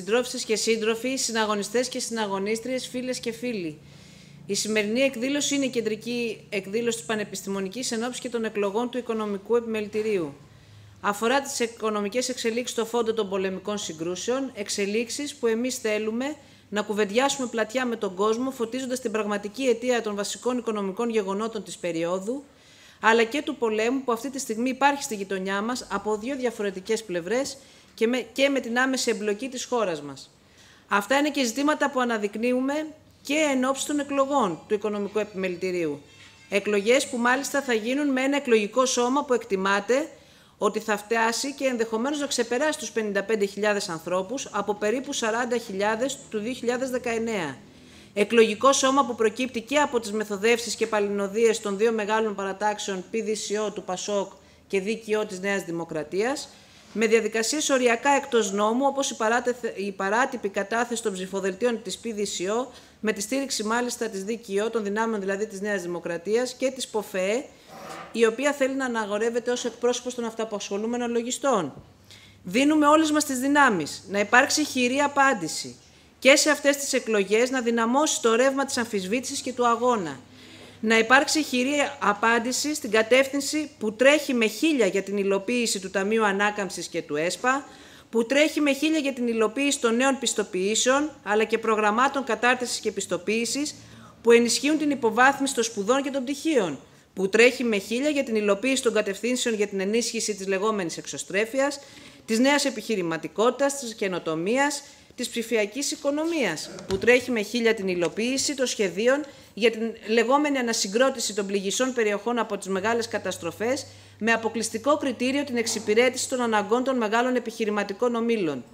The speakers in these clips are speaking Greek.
Συντρόφισσες και σύντροφοι, συναγωνιστές και συναγωνίστριες, φίλες και φίλοι. Η σημερινή εκδήλωση είναι η κεντρική εκδήλωση της Πανεπιστημονικής ενόψει και των εκλογών του Οικονομικού Επιμελητηρίου. Αφορά τις οικονομικές εξελίξεις στο φόντο των πολεμικών συγκρούσεων, εξελίξεις που εμείς θέλουμε να κουβεντιάσουμε πλατιά με τον κόσμο, φωτίζοντας την πραγματική αιτία των βασικών οικονομικών γεγονότων της περίοδου, αλλά και του πολέμου που αυτή τη στιγμή υπάρχει στη γειτονιά μας από δύο διαφορετικές πλευρές και με την άμεση εμπλοκή της χώρας μας. Αυτά είναι και ζητήματα που αναδεικνύουμε και εν ώψη των εκλογών του Οικονομικού Επιμελητηρίου. Εκλογές που μάλιστα θα γίνουν με ένα εκλογικό σώμα που εκτιμάται ότι θα φτάσει και ενδεχομένως να ξεπεράσει τους 55.000 ανθρώπους από περίπου 40.000 του 2019. Εκλογικό σώμα που προκύπτει και από τις μεθοδεύσεις και παλινοδίες των δύο μεγάλων παρατάξεων PDCO του ΠΑΣΟΚ και ΔΚΟ της Νέας Δημοκρατίας, με διαδικασίες οριακά εκτός νόμου, όπως η παράτυπη κατάθεση των ψηφοδελτίων της PDCO, με τη στήριξη μάλιστα της ΔΚΟ, των δυνάμεων δηλαδή της Νέας Δημοκρατίας και της ΠΟΦΕΕ, η οποία θέλει να αναγορεύεται ως εκπρόσωπος των αυτοαπασχολούμενων λογιστών. Δίνουμε όλες μας τις δυνάμεις να υπάρξει χειρή απάντηση και σε αυτές τις εκλογές, να δυναμώσει το ρεύμα της αμφισβήτησης και του αγώνα. Να υπάρξει χειρή απάντηση στην κατεύθυνση που τρέχει με χίλια για την υλοποίηση του Ταμείου Ανάκαμψης και του ΕΣΠΑ, που τρέχει με χίλια για την υλοποίηση των νέων πιστοποιήσεων, αλλά και προγραμμάτων κατάρτισης και πιστοποίησης που ενισχύουν την υποβάθμιση των σπουδών και των πτυχίων, που τρέχει με χίλια για την υλοποίηση των κατευθύνσεων για την ενίσχυση της λεγόμενης εξωστρέφειας, της νέας επιχειρηματικότητας, της καινοτομίας, της ψηφιακής οικονομίας, που τρέχει με χίλια την υλοποίηση των σχεδίων για την λεγόμενη ανασυγκρότηση των πληγισσών περιοχών από τις μεγάλες καταστροφές, με αποκλειστικό κριτήριο την εξυπηρέτηση των αναγκών των μεγάλων επιχειρηματικών ομίλων.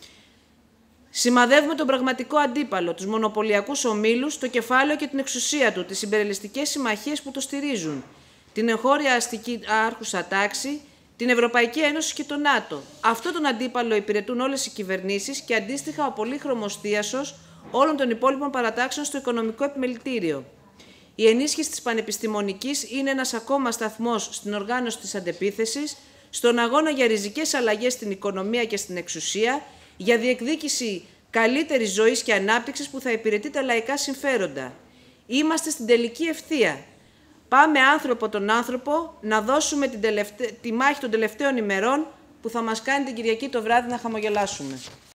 Σημαδεύουμε τον πραγματικό αντίπαλο, τους μονοπωλιακούς ομίλους, το κεφάλαιο και την εξουσία του, τις συμπερελιστικές συμμαχίες που το στηρίζουν, την εγχώρια αστική άρχουσα τάξη, την Ευρωπαϊκή Ένωση και το ΝΑΤΟ. Αυτό τον αντίπαλο υπηρετούν όλες οι κυβερνήσεις και αντίστοιχα ο πολύχρωμος θίασος όλων των υπόλοιπων παρατάξεων στο Οικονομικό Επιμελητήριο. Η ενίσχυση της πανεπιστημονικής είναι ένας ακόμα σταθμός στην οργάνωση της αντεπίθεσης, στον αγώνα για ριζικές αλλαγές στην οικονομία και στην εξουσία, για διεκδίκηση καλύτερης ζωής και ανάπτυξης που θα υπηρετεί τα λαϊκά συμφέροντα. Είμαστε στην τελική ευθεία. Πάμε άνθρωπο τον άνθρωπο να δώσουμε τη μάχη των τελευταίων ημερών που θα μας κάνει την Κυριακή το βράδυ να χαμογελάσουμε.